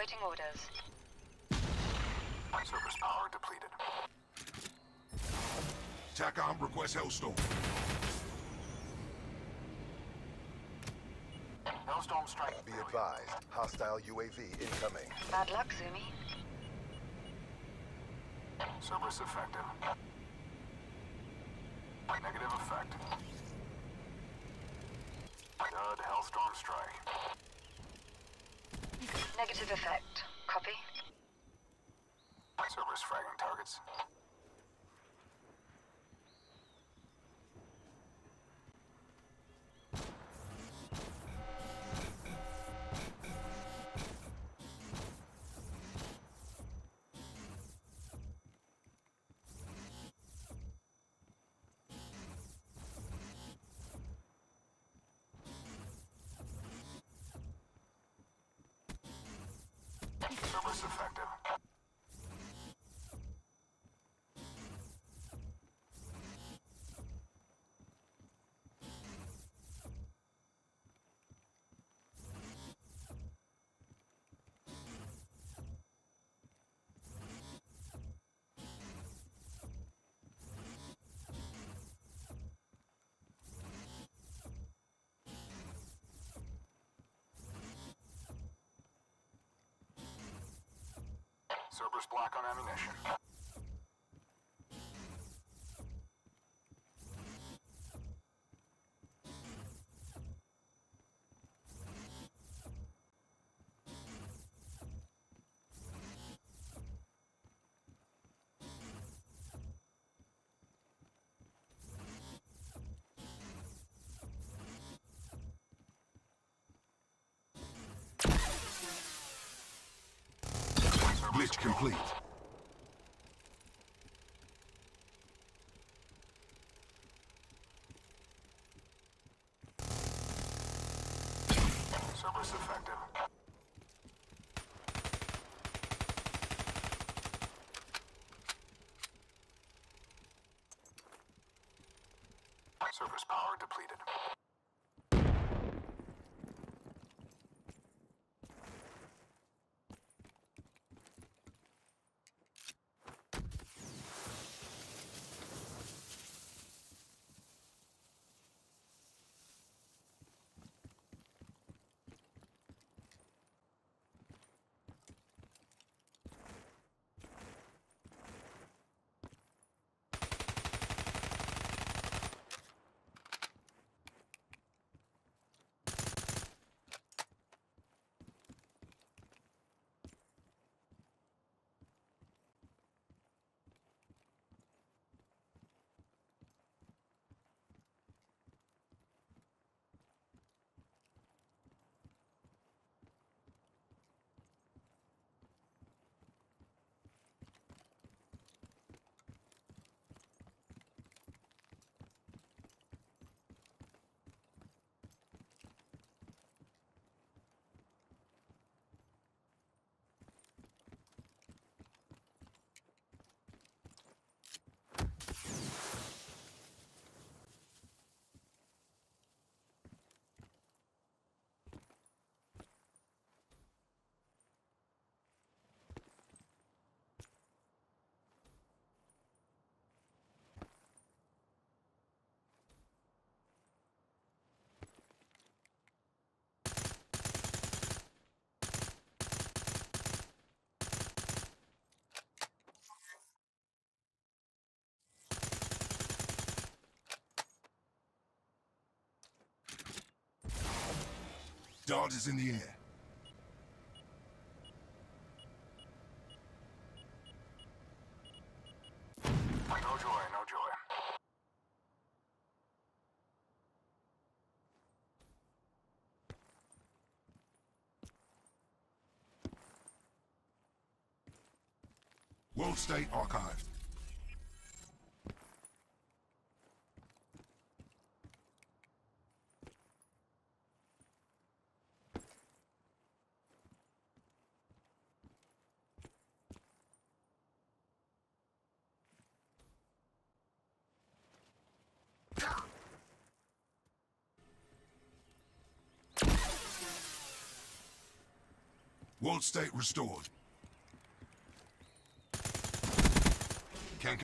Awaiting orders. Surface power depleted. TACOM request Hellstorm. Hellstorm strike. Be advised, hostile UAV incoming. Bad luck, Zumi. Cerberus effective. Negative effect. Dud, Hellstorm strike. Negative effect. Copy. Cerberus fragging targets. Cerberus effective. Cerberus black on ammunition. Glitch complete. Cerberus effective. Surface power depleted. Dart is in the air. No joy, no joy. World State archived. World state restored.